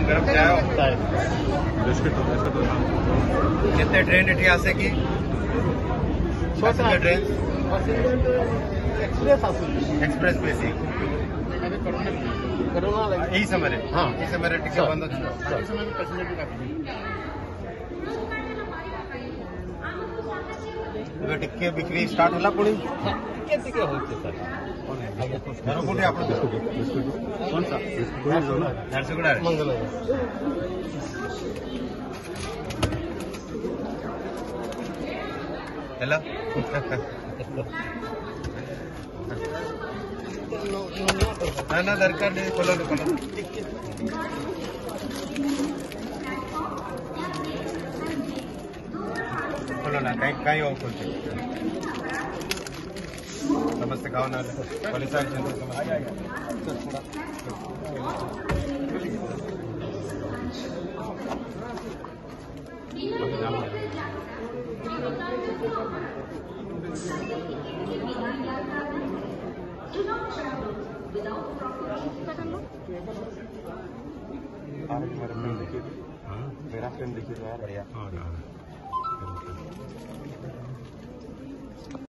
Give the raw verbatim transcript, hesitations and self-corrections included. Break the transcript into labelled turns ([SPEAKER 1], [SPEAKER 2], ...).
[SPEAKER 1] गरम चाय कितने ट्रेन इतिहास से की ट्रेन एक्सप्रेस बेसी यही समय हाँ यही समय टिकट बंद अच्छे टिके बिक्री स्टार्ट होला पुणी टिके टिके होते सर कोठे आपण कौन सा झारसुगुड़ा मंगल हेलो ना ना दरकार नहीं खोलो तो खोलो खोलो ना कहीं कहीं और खोलते नमस्ते खाओ ना पुलिस मेरा फ्रेंड देखिए तो यार बढ़िया